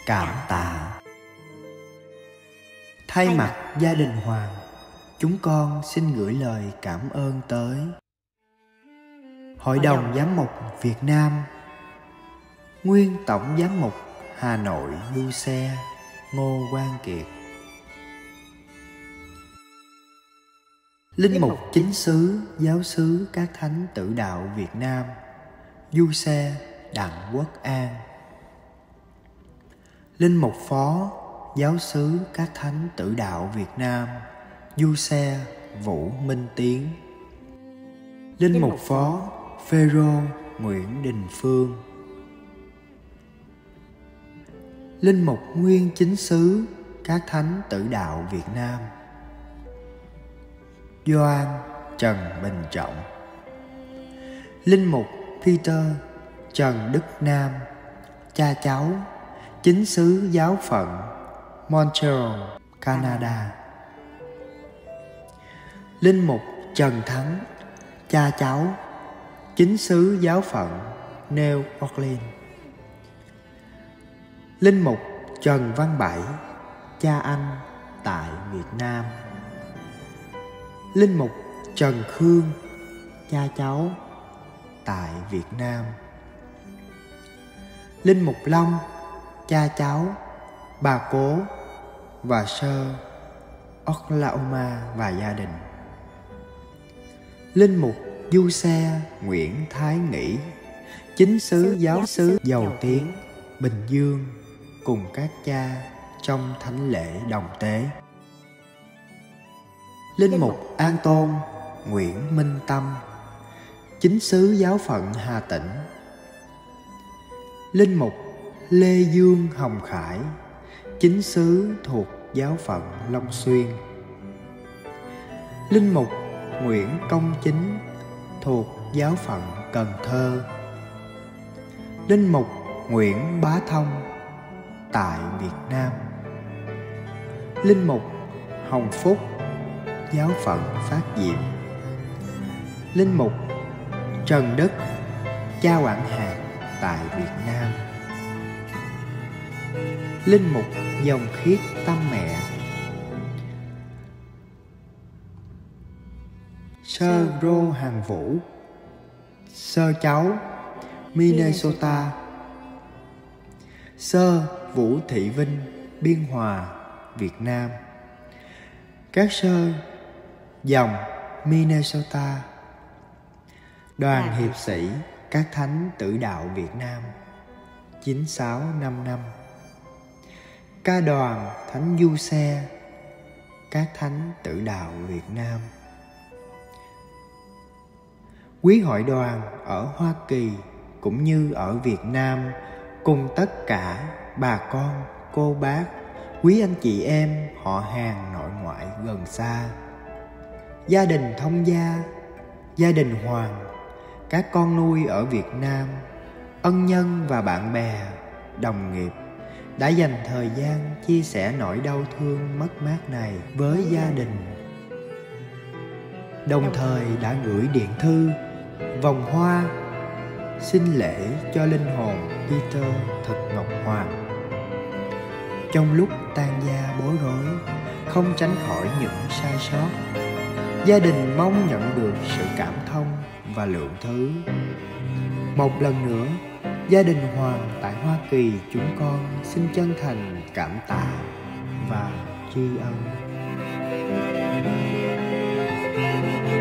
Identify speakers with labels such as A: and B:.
A: Cảm tạ. Thay mặt gia đình Hoàng, chúng con xin gửi lời cảm ơn tới Hội đồng Giám mục Việt Nam, nguyên Tổng Giám mục Hà Nội Du Xe Ngô Quang Kiệt, Linh mục chính xứ giáo xứ các thánh tử đạo Việt Nam Du Xe Đặng Quốc An, Linh mục phó giáo xứ các thánh tử đạo Việt Nam Du Xe Vũ Minh Tiến, Linh mục phó Phêrô Nguyễn Đình Phương, Linh mục nguyên chính xứ các thánh tử đạo Việt Nam Gioan Trần Bình Trọng, Linh mục Peter Trần Đức Nam, cha cháu, chính xứ giáo phận Montreal, Canada, Linh mục Trần Thắng, cha cháu, chính xứ giáo phận New Orleans, Linh mục Trần Văn Bảy, cha anh tại Việt Nam, Linh mục Trần Khương, cha cháu tại Việt Nam, Linh mục Long, cha cháu, bà cố và sơ Oklahoma và gia đình, Linh mục Du Xe Nguyễn Thái Nghĩ, chính xứ giáo xứ Dầu Tiếng, Bình Dương, cùng các cha trong thánh lễ đồng tế, Linh mục An Tôn Nguyễn Minh Tâm, chính xứ giáo phận Hà Tĩnh, Linh mục Lê Dương Hồng Khải, chính xứ thuộc giáo phận Long Xuyên, Linh mục Nguyễn Công Chính thuộc giáo phận Cần Thơ, Linh mục Nguyễn Bá Thông tại Việt Nam, Linh mục Hồng Phúc giáo phận Phát Diệm, Linh mục Trần Đức cha quản hạt tại Việt Nam, Linh mục dòng khiết Tâm Mẹ, sơ Rô Hàng Vũ, sơ cháu Minnesota, sơ Vũ Thị Vinh Biên Hòa, Việt Nam, các sơ dòng Minnesota, đoàn hiệp sĩ các thánh tử đạo Việt Nam 9655, ca đoàn thánh Du Xe các thánh tử đạo Việt Nam, quý hội đoàn ở Hoa Kỳ cũng như ở Việt Nam, cùng tất cả bà con, cô bác, quý anh chị em, họ hàng nội ngoại gần xa, gia đình thông gia, gia đình Hoàng, các con nuôi ở Việt Nam, ân nhân và bạn bè, đồng nghiệp đã dành thời gian chia sẻ nỗi đau thương mất mát này với gia đình, đồng thời đã gửi điện thư, vòng hoa xin lễ cho linh hồn Peter Thực Ngọc Hoàng. Trong lúc tan gia bối rối, không tránh khỏi những sai sót, gia đình mong nhận được sự cảm thông và lượng thứ. Một lần nữa, gia đình Hoàng tại Hoa Kỳ chúng con xin chân thành cảm tạ và tri ân.